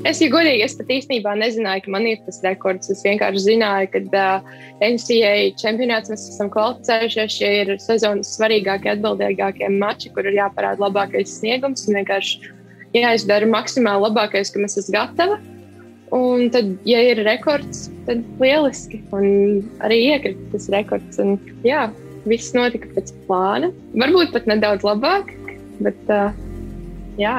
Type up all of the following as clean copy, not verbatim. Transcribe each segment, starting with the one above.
Es, ja godīgi, es pat īstenībā nezināju, ka man ir tas rekords. Es vienkārši zināju, ka NCAA čempionāts mēs esam kvalificējušies. Šie ir sezonas svarīgākie, atbildīgākie mači, kur ir jāparāda labākais sniegums. Un vienkārši jāizdara maksimāli labākais, ka mēs esam gatavi. Un tad, ja ir rekords, tad lieliski. Un arī iekrita tas rekords. Un, jā, viss notika pēc plāna. Varbūt pat nedaudz labāk, bet jā.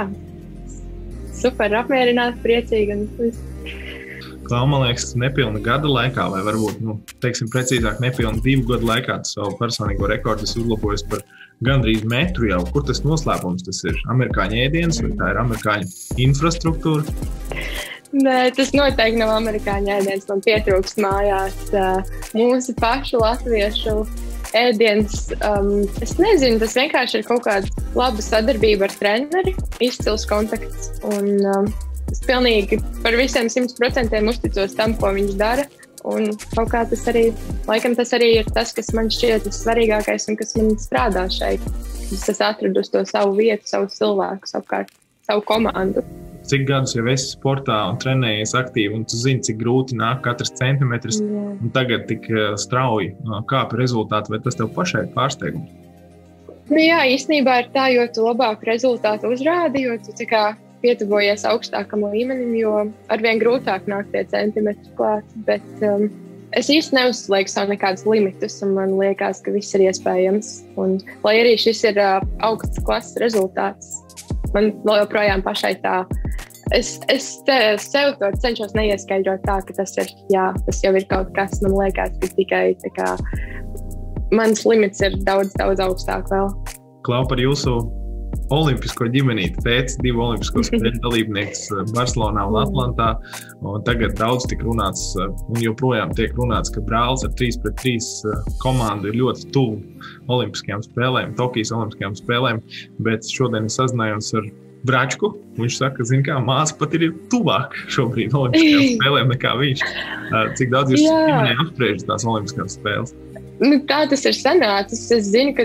Super apmierināti, priecīgi. Klau, man liekas, nepilna gada laikā, vai varbūt, teiksim precīzāk, nepilna 2 gadu laikā tu savu personīgo rekordu uzlabojas par gandrīz metru jau. Kur tas noslēpums tas ir? Amerikāņu ēdienas vai tā ir amerikāņu infrastruktūra? Nē, tas noteikti nav amerikāņu ēdienas. Man pietrūkst mājās mūsu pašu latviešu ēdienas. Es nezinu, tas vienkārši ir kaut kāda laba sadarbība ar treneri, izcils kontakts. Un es pilnīgi par visiem 100% uzticos tam, ko viņš dara. Un kaut kā tas arī, laikam tas arī ir tas, kas man šķiet svarīgākais un kas man strādā šeit. Es esmu atradusi to savu vietu, savu cilvēku, savu komandu. Cik gadus jau esi sportā un trenējies aktīvi, un tu zini, cik grūti nāk katrs centimetrs, un tagad tik strauji kāpi rezultāti, vai tas tev pašai pārsteigums? Jā, īstenībā ir tā, jo tu labāku rezultātu uzrādi, jo tu tā kā pietuvojies augstākam līmenim, jo arvien grūtāk nāk tie centimetri klāt, bet es īsti neuzlieku sev nekādus limitus, un man liekas, ka viss ir iespējams, un lai arī šis ir augsts klases rezultāts, man joprojām pašai tā. Es sev to cenšos neieskaidrot tā, ka tas jau ir kaut kas, man liekas, ka tikai tā kā mans limits ir daudz augstāk vēl. Klau, par jūsu olimpisko ģimenīti. Tētis 2 olimpisko spēļu dalībnieks Barcelonā un Atlantā. Un tagad daudz tik runāts, un joprojām tiek runāts, ka brālis ar 3-3 komandu ir ļoti tuvu olimpiskajām spēlēm, Tokijas olimpiskajām spēlēm, bet šodien es sazinājos ar Bračku. Viņš saka, ka māsa pat ir tuvāk šobrīd olimpiskajām spēlēm nekā viņš. Cik daudz jūs ģimenē apspriežat tās olimpiskās spēles? Tā tas ir sanācis. Es zinu,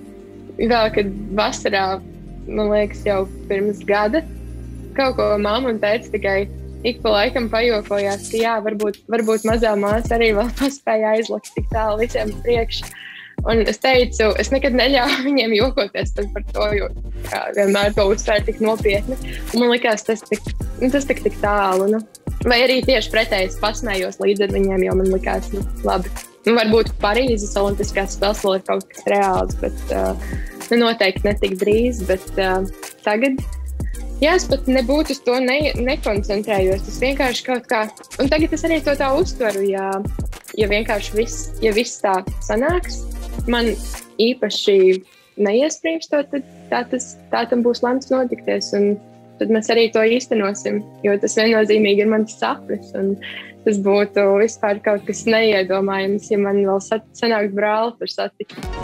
kad vasarā, man liekas, jau pirms gada kaut ko mamma un tētis tikai ik pa laikam pajokojās, ka varbūt mazā māsa arī vēl paspēja aizlikt tik tālu visiem priekš. Un es teicu, es nekad neļauju viņiem jokoties par to, jo vienmēr to uztvēr tik nopietni. Un man likās, tas tik tālu. Vai arī tieši pretēji pasmējos līdz ar viņiem, jo man likās, labi. Varbūt Parīzes olimpiskās spēles vēl ir kaut kas reāls, bet noteikti ne tik drīz. Bet tagad, es pat nebūtu uz to nekoncentrējos. Tas vienkārši kaut kā, un tagad es arī to tā uztveru, ja vienkārši viss tā sanāks. Man īpaši neiesprīms to, tad tā tam būs lemts notikties, un tad mēs arī to īstenosim, jo tas viennozīmīgi ir mans sapnis, un tas būtu vispār kaut kas neiedomājams, ja man vēl sanākt brāli tur satikt.